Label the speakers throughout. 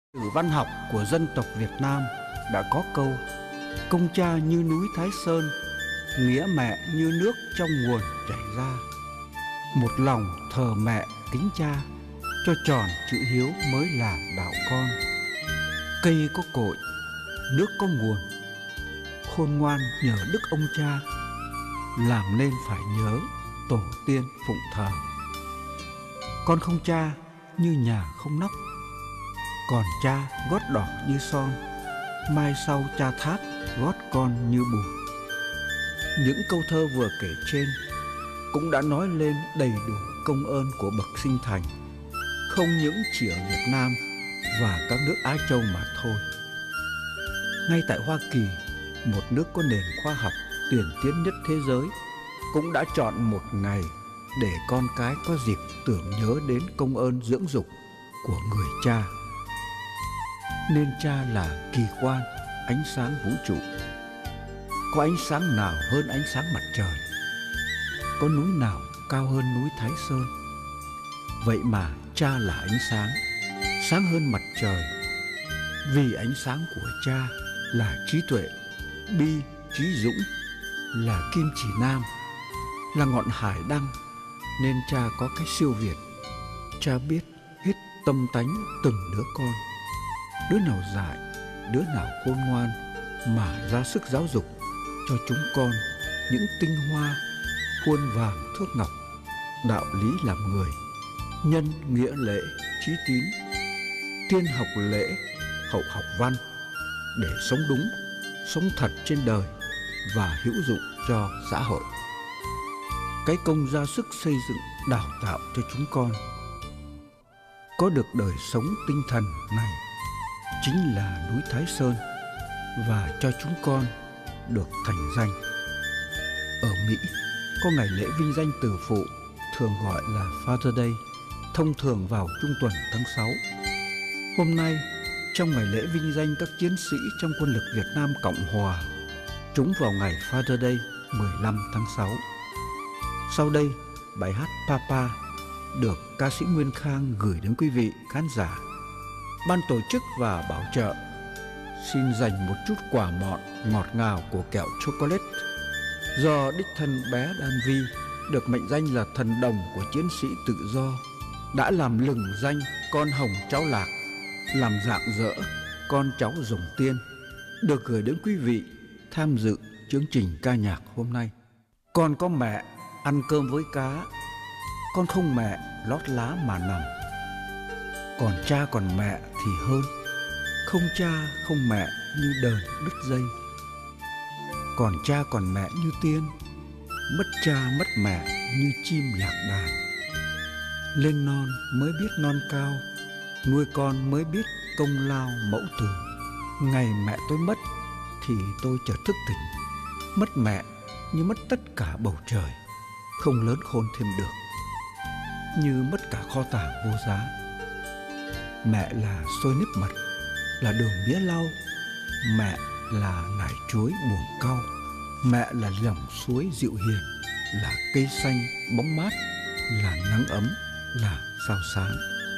Speaker 1: Sử văn học của dân tộc Việt Nam đã có câu: công cha như núi Thái Sơn, nghĩa mẹ như nước trong nguồn chảy ra. Một lòng thờ mẹ kính cha, cho tròn chữ hiếu mới là đạo con. Cây có cội, nước có nguồn, khôn ngoan nhờ đức ông cha, làm nên phải nhớ tổ tiên phụng thờ. Con không cha như nhà không nóc, còn cha gót đỏ như son, mai sau cha thác gót con như bùn. Những câu thơ vừa kể trên cũng đã nói lên đầy đủ công ơn của bậc sinh thành, không những chỉ ở Việt Nam và các nước Á Châu mà thôi. Ngay tại Hoa Kỳ, một nước có nền khoa học tiên tiến nhất thế giới, cũng đã chọn một ngày để con cái có dịp tưởng nhớ đến công ơn dưỡng dục của người cha. Nên cha là kỳ quan, ánh sáng vũ trụ. Có ánh sáng nào hơn ánh sáng mặt trời? Có núi nào cao hơn núi Thái Sơn? Vậy mà cha là ánh sáng, sáng hơn mặt trời. Vì ánh sáng của cha là trí tuệ, bi, trí dũng, là kim chỉ nam, là ngọn hải đăng, nên cha có cái siêu việt. Cha biết hết tâm tánh từng đứa con, đứa nào dại, đứa nào khôn ngoan, mà ra sức giáo dục cho chúng con những tinh hoa khuôn vàng thước ngọc, đạo lý làm người, nhân nghĩa lễ trí tín, tiên học lễ hậu học văn, để sống đúng, sống thật trên đời và hữu dụng cho xã hội. Cái công ra sức xây dựng đào tạo cho chúng con có được đời sống tinh thần này chính là núi Thái Sơn, và cho chúng con được thành danh. Ở Mỹ có ngày lễ vinh danh tử phụ, thường gọi là Father Day, thông thường vào trung tuần tháng 6. Hôm nay, trong ngày lễ vinh danh các chiến sĩ trong quân lực Việt Nam Cộng Hòa, trúng vào ngày Father Day 15 tháng 6. Sau đây, bài hát Papa được ca sĩ Nguyên Khang gửi đến quý vị khán giả. Ban tổ chức và bảo trợ xin dành một chút quả mọn ngọt ngào của kẹo chocolate do đích thân bé Đan Vi, được mệnh danh là thần đồng của chiến sĩ tự do, đã làm lừng danh con hồng cháu lạc, làm rạng rỡ con cháu rồng tiên, được gửi đến quý vị tham dự chương trình ca nhạc hôm nay. Con có mẹ ăn cơm với cá, con không mẹ lót lá mà nằm. Còn cha còn mẹ thì hơn, không cha không mẹ như đờn đứt dây. Còn cha còn mẹ như tiên, mất cha mất mẹ như chim lạc đàn. Lên non mới biết non cao, nuôi con mới biết công lao mẫu tử. Ngày mẹ tôi mất thì tôi chợt thức tỉnh, mất mẹ như mất tất cả bầu trời, không lớn khôn thêm được, như mất cả kho tàng vô giá. Mẹ là xôi nếp mật, là đường mía lau, mẹ là nải chuối buồng cau, mẹ là dòng suối dịu hiền, là cây xanh bóng mát, là nắng ấm, là sao sáng.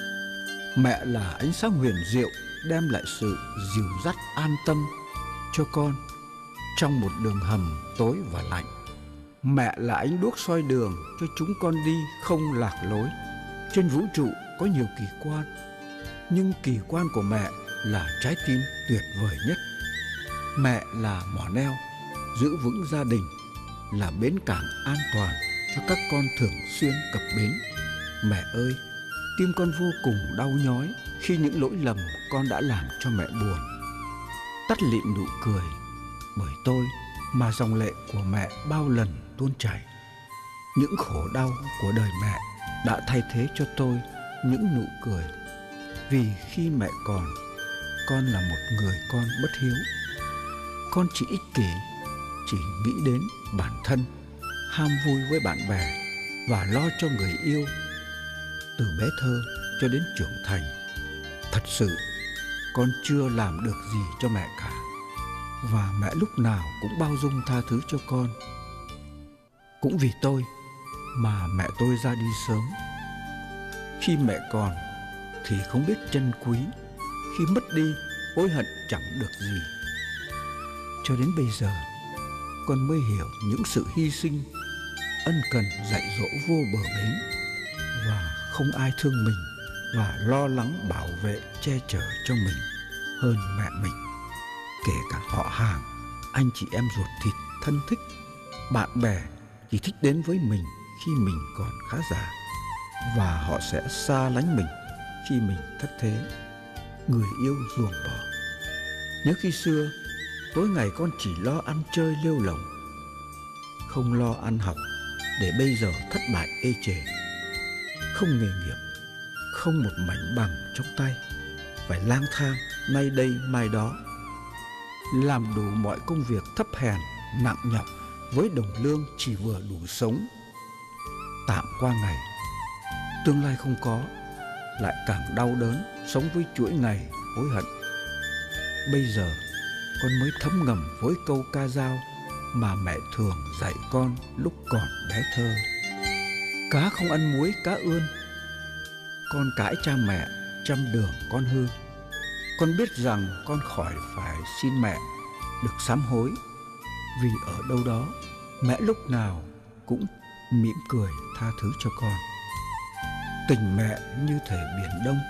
Speaker 1: Mẹ là ánh sáng huyền diệu, đem lại sự dìu dắt an tâm cho con trong một đường hầm tối và lạnh. Mẹ là ánh đuốc soi đường cho chúng con đi không lạc lối. Trên vũ trụ có nhiều kỳ quan, nhưng kỳ quan của mẹ là trái tim tuyệt vời nhất. Mẹ là mỏ neo giữ vững gia đình, là bến cảng an toàn cho các con thường xuyên cập bến. Mẹ ơi, tim con vô cùng đau nhói khi những lỗi lầm con đã làm cho mẹ buồn. Tắt lịm nụ cười bởi tôi mà dòng lệ của mẹ bao lần tuôn chảy. Những khổ đau của đời mẹ đã thay thế cho tôi những nụ cười. Vì khi mẹ còn, con là một người con bất hiếu. Con chỉ ích kỷ, chỉ nghĩ đến bản thân, ham vui với bạn bè và lo cho người yêu. Từ bé thơ cho đến trưởng thành, thật sự con chưa làm được gì cho mẹ cả. Và mẹ lúc nào cũng bao dung tha thứ cho con. Cũng vì tôi mà mẹ tôi ra đi sớm. Khi mẹ còn thì không biết trân quý, khi mất đi hối hận chẳng được gì. Cho đến bây giờ, con mới hiểu những sự hy sinh, ân cần dạy dỗ vô bờ bến, và không ai thương mình và lo lắng bảo vệ che chở cho mình hơn mẹ mình. Kể cả họ hàng, anh chị em ruột thịt thân thích, bạn bè chỉ thích đến với mình khi mình còn khá giả, và họ sẽ xa lánh mình khi mình thất thế, người yêu ruồng bỏ. Nhớ khi xưa, tối ngày con chỉ lo ăn chơi lêu lổng, không lo ăn học, để bây giờ thất bại ê chề, không nghề nghiệp, không một mảnh bằng trong tay, phải lang thang nay đây mai đó, làm đủ mọi công việc thấp hèn nặng nhọc với đồng lương chỉ vừa đủ sống. Tạm qua ngày, tương lai không có, lại càng đau đớn sống với chuỗi ngày hối hận. Bây giờ con mới thấm ngầm với câu ca dao mà mẹ thường dạy con lúc còn bé thơ: cá không ăn muối cá ươn, con cãi cha mẹ trăm đường con hư. Con biết rằng con khỏi phải xin mẹ được sám hối, vì ở đâu đó mẹ lúc nào cũng mỉm cười tha thứ cho con. Tình mẹ như thể biển đông,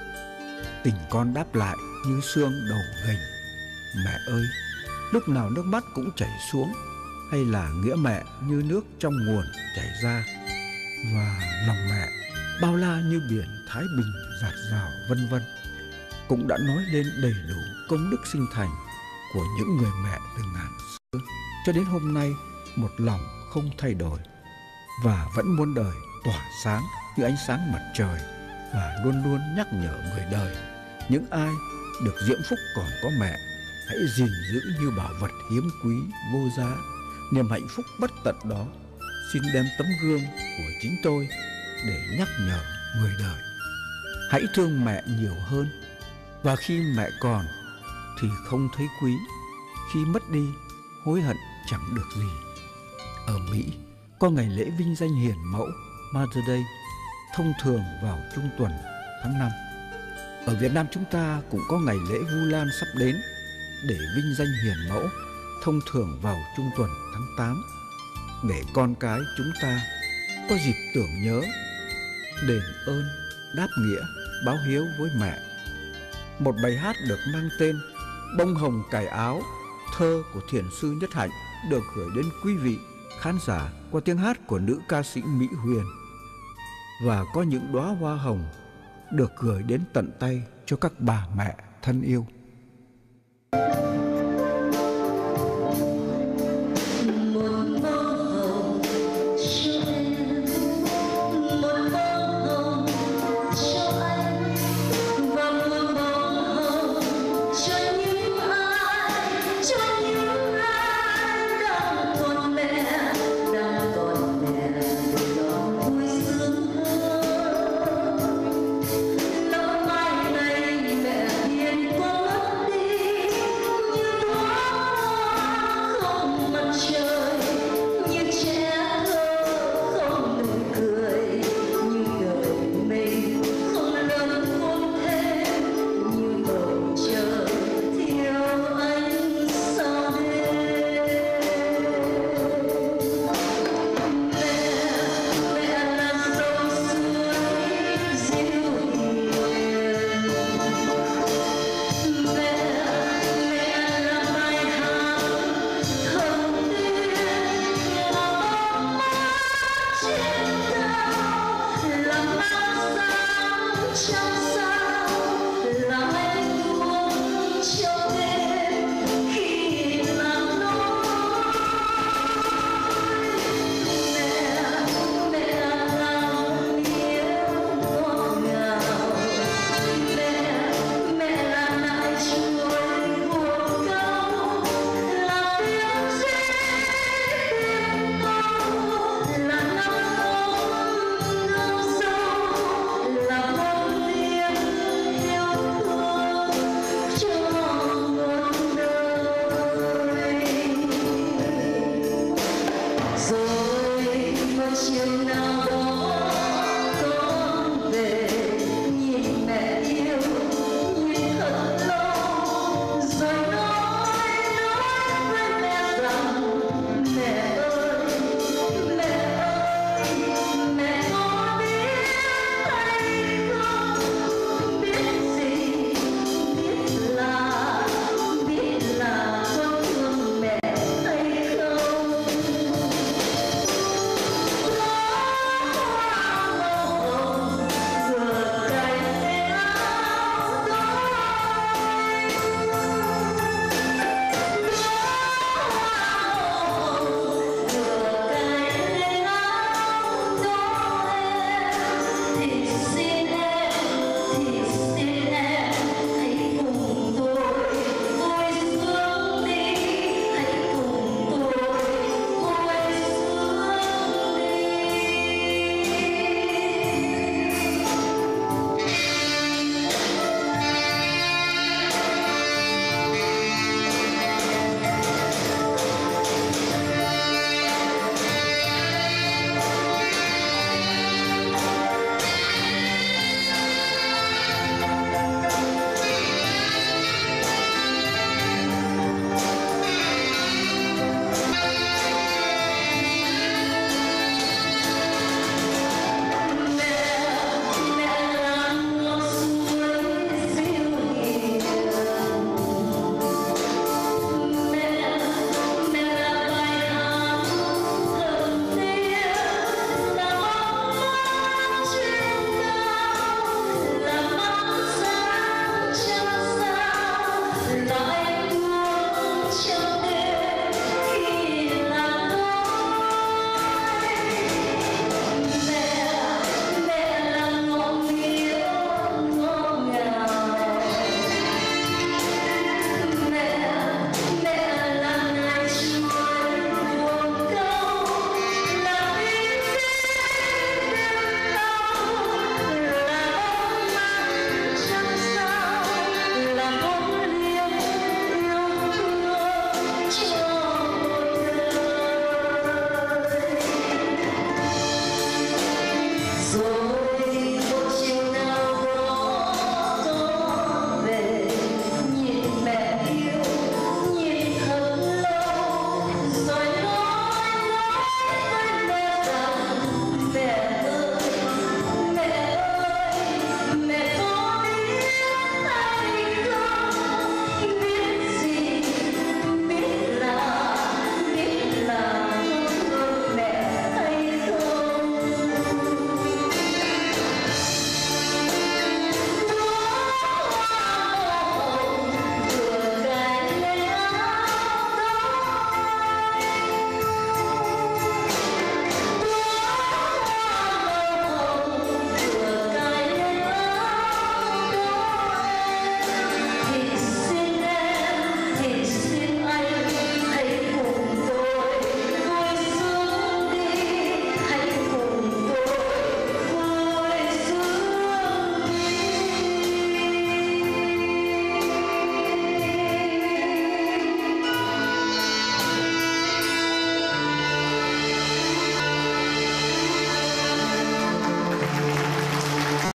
Speaker 1: tình con đáp lại như xương đầu gành. Mẹ ơi, lúc nào nước mắt cũng chảy xuống, hay là nghĩa mẹ như nước trong nguồn chảy ra, và lòng mẹ bao la như biển Thái Bình dạt dào vân vân, cũng đã nói lên đầy đủ công đức sinh thành của những người mẹ từ ngàn xưa cho đến hôm nay, một lòng không thay đổi, và vẫn muôn đời tỏa sáng như ánh sáng mặt trời, và luôn luôn nhắc nhở người đời: những ai được diễm phúc còn có mẹ, hãy gìn giữ như bảo vật hiếm quý vô giá. Niềm hạnh phúc bất tận đó xin đem tấm gương của chính tôi để nhắc nhở người đời. Hãy thương mẹ nhiều hơn, và khi mẹ còn thì không thấy quý, khi mất đi hối hận chẳng được gì. Ở Mỹ có ngày lễ vinh danh hiền mẫu Mother Day, thông thường vào trung tuần tháng 5. Ở Việt Nam chúng ta cũng có ngày lễ Vu Lan sắp đến để vinh danh hiền mẫu, thông thường vào trung tuần tháng 8, để con cái chúng ta có dịp tưởng nhớ, đền ơn, đáp nghĩa, báo hiếu với mẹ. Một bài hát được mang tên Bông hồng cài áo, thơ của thiền sư Nhất Hạnh, được gửi đến quý vị khán giả qua tiếng hát của nữ ca sĩ Mỹ Huyền, và có những đóa hoa hồng được gửi đến tận tay cho các bà mẹ thân yêu.